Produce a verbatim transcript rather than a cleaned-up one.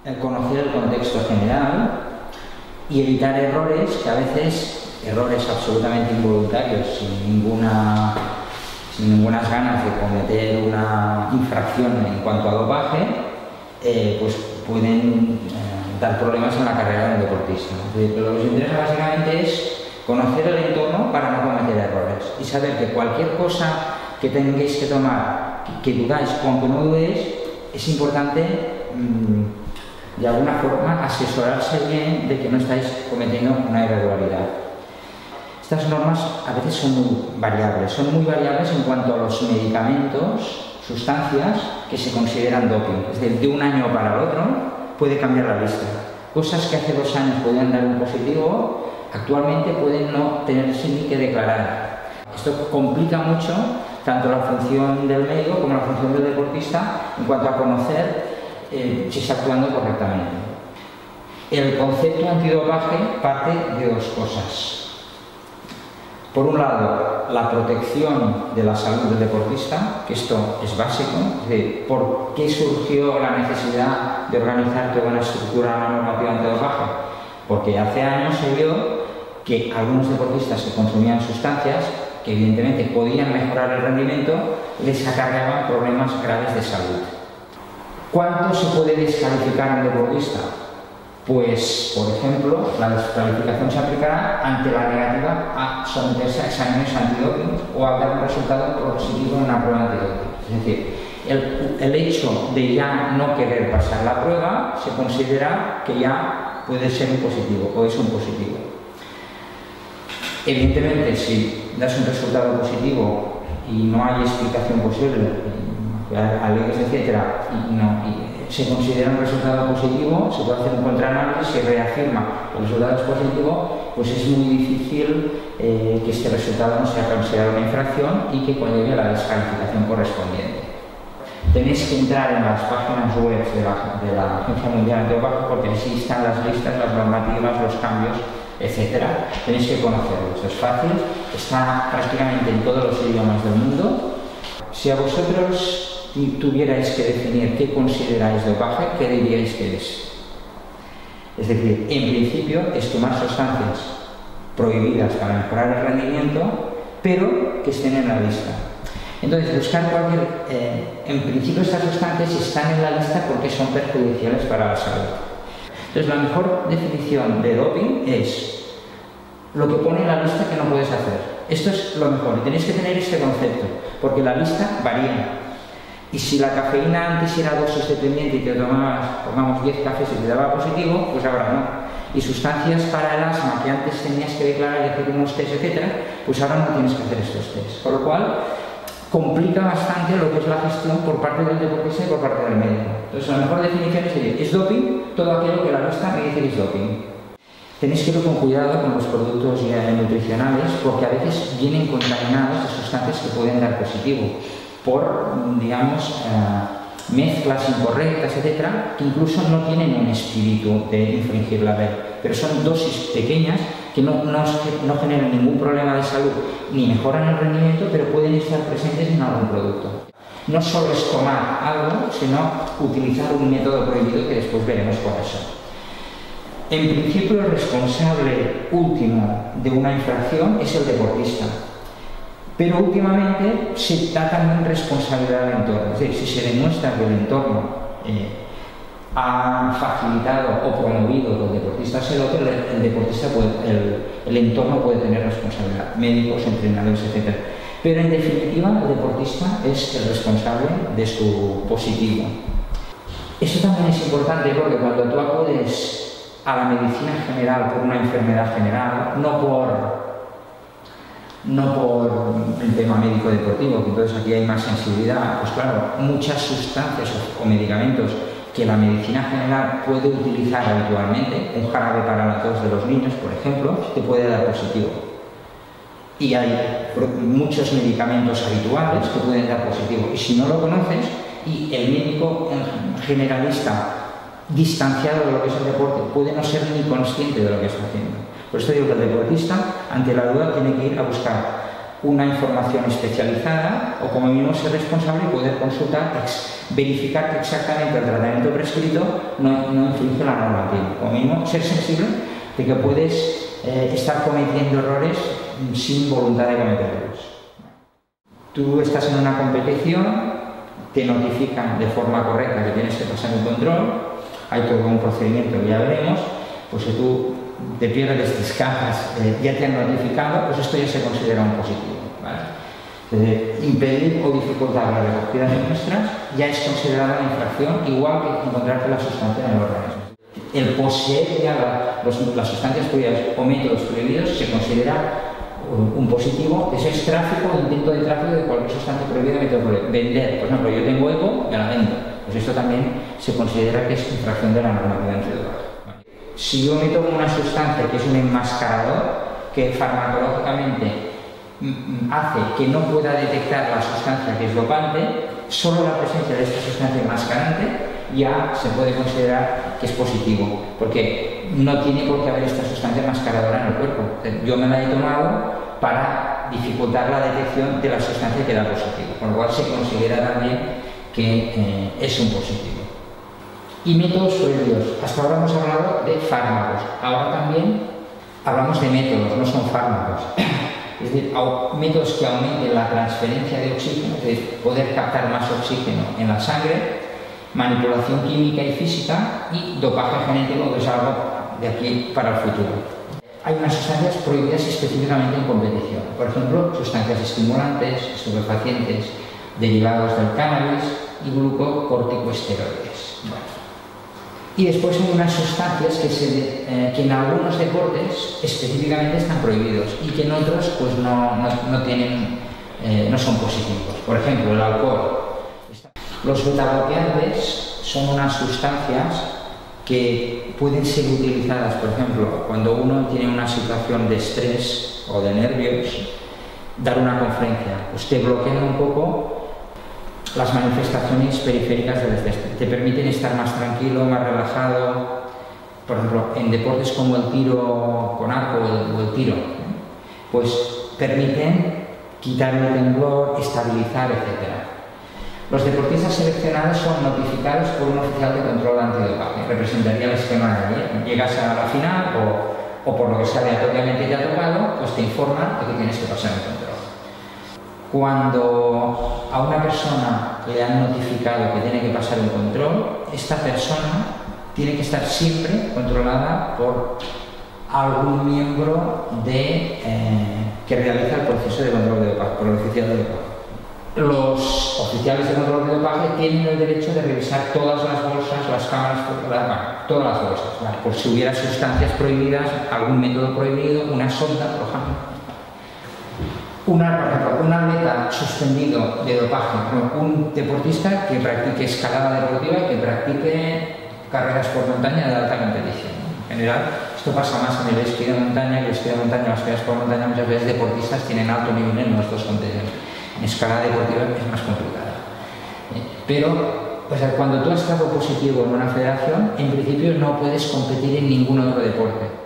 conocer el contexto general y evitar errores que a veces, errores absolutamente involuntarios, sin ninguna, sin ninguna ganas de cometer una infracción en cuanto a dopaje, eh, pues pueden eh, dar problemas en la carrera del deportista. Pero lo que os interesa básicamente es conocer el entorno para no cometer errores y saber que cualquier cosa que tengáis que tomar, que dudáis o aunque no dudéis, es importante mmm, de alguna forma asesorarse bien de que no estáis cometiendo una irregularidad. Estas normas a veces son muy variables, son muy variables en cuanto a los medicamentos, sustancias que se consideran doping. Es decir, de un año para el otro puede cambiar la lista. Cosas que hace dos años podían dar un positivo, actualmente pueden no tenerse ni que declarar. Esto complica mucho tanto la función del médico como la función del deportista en cuanto a conocer Eh, si está actuando correctamente. El concepto antidopaje parte de dos cosas. Por un lado, la protección de la salud del deportista, que esto es básico, es decir, ¿por qué surgió la necesidad de organizar toda una estructura, una normativa antidopaje? Porque hace años se vio que algunos deportistas que consumían sustancias que evidentemente podían mejorar el rendimiento les acarreaban problemas graves de salud. ¿Cuánto se puede descalificar a un deportista? Pues, por ejemplo, la descalificación se aplicará ante la negativa a someterse a exámenes antidoping o a dar un resultado positivo en una prueba antidoping. Es decir, el, el hecho de ya no querer pasar la prueba se considera que ya puede ser un positivo o es un positivo. Evidentemente, si das un resultado positivo y no hay explicación posible, alegres, etcétera, y, no, y se considera un resultado positivo, se puede hacer un contraanálisis, se reafirma que el resultado es positivo, pues es muy difícil eh, que este resultado no sea considerado una infracción y que conlleve a la descalificación correspondiente. Tenéis que entrar en las páginas web de la, de la Agencia Mundial Antidopaje porque así están las listas, las normativas, los cambios, etcétera. Tenéis que conocerlos, es fácil, está prácticamente en todos los idiomas del mundo. Si a vosotros tuvierais que definir qué consideráis dopaje, ¿qué diríais que es? Es decir, en principio es tomar sustancias prohibidas para mejorar el rendimiento, pero que estén en la lista. Entonces, buscar cualquier... Eh, en principio estas sustancias están en la lista porque son perjudiciales para la salud. Entonces, la mejor definición de doping es lo que pone en la lista que no puedes hacer. Esto es lo mejor, y tenéis que tener este concepto, porque la lista varía. Y si la cafeína antes era dosis dependiente y te tomabas, pongamos diez cafés y te daba positivo, pues ahora no. Y sustancias para el asma que antes tenías que declarar y hacer unos test, etcétera, pues ahora no tienes que hacer estos test. Con lo cual, complica bastante lo que es la gestión por parte del deportista y por parte del médico. Entonces, la mejor definición es, ¿es doping? Todo aquello que la lista me dice que es doping. Tenéis que ir con cuidado con los productos nutricionales porque a veces vienen contaminados de sustancias que pueden dar positivo por, digamos, eh, mezclas incorrectas, etcétera, que incluso no tienen un espíritu de infringir la ley, pero son dosis pequeñas que no, no, no generan ningún problema de salud ni mejoran el rendimiento, pero pueden estar presentes en algún producto. No solo es tomar algo, sino utilizar un método prohibido que después veremos por eso. En principio, el responsable último de una infracción es el deportista, pero últimamente se da también responsabilidad del entorno. Es decir, si se demuestra que el entorno eh, ha facilitado o promovido que el deportista se dote, el, el, deportista puede, el, el entorno puede tener responsabilidad, médicos, entrenadores, etcétera. Pero en definitiva, el deportista es el responsable de su positivo. Eso también es importante porque cuando tú acudes a la medicina general por una enfermedad general, no por, no por el tema médico deportivo, que entonces aquí hay más sensibilidad, pues claro, muchas sustancias o, o medicamentos que la medicina general puede utilizar habitualmente, un jarabe para la tos de los niños, por ejemplo, te puede dar positivo. Y hay muchos medicamentos habituales que pueden dar positivo. Y si no lo conoces, y el médico generalista distanciado de lo que es el deporte puede no ser ni consciente de lo que está haciendo. Por esto digo que el deportista, ante la duda, tiene que ir a buscar una información especializada o como mínimo ser responsable y poder consultar, verificar que exactamente el tratamiento prescrito no, no infringe la normativa. Como mínimo ser sensible de que puedes eh, estar cometiendo errores sin voluntad de cometerlos. Tú estás en una competición, te notifican de forma correcta que tienes que pasar un control, hay todo un procedimiento que ya veremos, pues si tú te pierdes, te escapas, eh, ya te han notificado, pues esto ya se considera un positivo, ¿vale? Entonces, impedir o dificultar la recogida de muestras ya es considerada una infracción, igual que encontrarte la sustancia en el organismo. El poseer ya la, los, las sustancias prohibidas o métodos prohibidos se considera un positivo. Eso es tráfico o intento de tráfico de cualquier sustancia prohibida o método prohibido. Vender, por ejemplo, yo tengo eco, ya la vendo. Pues esto también se considera que es infracción de la normativa antidoping. Si yo me tomo una sustancia que es un enmascarador, que farmacológicamente hace que no pueda detectar la sustancia que es dopante, solo la presencia de esta sustancia enmascarante ya se puede considerar que es positivo, porque no tiene por qué haber esta sustancia enmascaradora en el cuerpo. Yo me la he tomado para dificultar la detección de la sustancia que da positivo, con lo cual se considera también que eh, es un positivo. Y métodos prohibidos. Hasta ahora hemos hablado de fármacos, ahora también hablamos de métodos, no son fármacos. Es decir, métodos que aumenten la transferencia de oxígeno, es decir, poder captar más oxígeno en la sangre, manipulación química y física y dopaje genético, que es algo de aquí para el futuro. Hay unas sustancias prohibidas específicamente en competición, por ejemplo, sustancias estimulantes, estupefacientes, derivados del cannabis y glucocorticosteroides. Bueno. Y después hay unas sustancias que, se, eh, que en algunos deportes específicamente están prohibidos y que en otros pues no, no, no, tienen, eh, no son positivos. Por ejemplo, el alcohol. Los betabloqueantes son unas sustancias que pueden ser utilizadas, por ejemplo, cuando uno tiene una situación de estrés o de nervios, dar una conferencia, pues te bloquean un poco las manifestaciones periféricas del estrés, te permiten estar más tranquilo, más relajado. Por ejemplo, en deportes como el tiro con arco o el, o el tiro, ¿eh? Pues permiten quitar el temblor, estabilizar, etcétera. Los deportistas seleccionados son notificados por un oficial de control antidopaje, representaría el esquema de ayer. Llegas a la final o, o por lo que sea aleatoriamente te ha tocado, pues te informan de que tienes que pasar el control. Cuando a una persona le han notificado que tiene que pasar un control, esta persona tiene que estar siempre controlada por algún miembro de, eh, que realiza el proceso de control de dopaje, por el oficial de dopaje. Los oficiales de control de dopaje tienen el derecho de revisar todas las bolsas, las cámaras, bueno, todas las bolsas, ¿vale? Por si hubiera sustancias prohibidas, algún método prohibido, una sonda, por ejemplo. Una, por ejemplo, un atleta suspendido de dopaje, un deportista que practique escalada deportiva y que practique carreras por montaña de alta competición. En general, esto pasa más en el esquí de montaña, que el esquí de montaña, las carreras por montaña, muchas veces deportistas tienen alto nivel en nuestras competiciones. En escalada deportiva es más complicada. Pero, o sea, cuando tú has estado positivo en una federación, en principio no puedes competir en ningún otro deporte.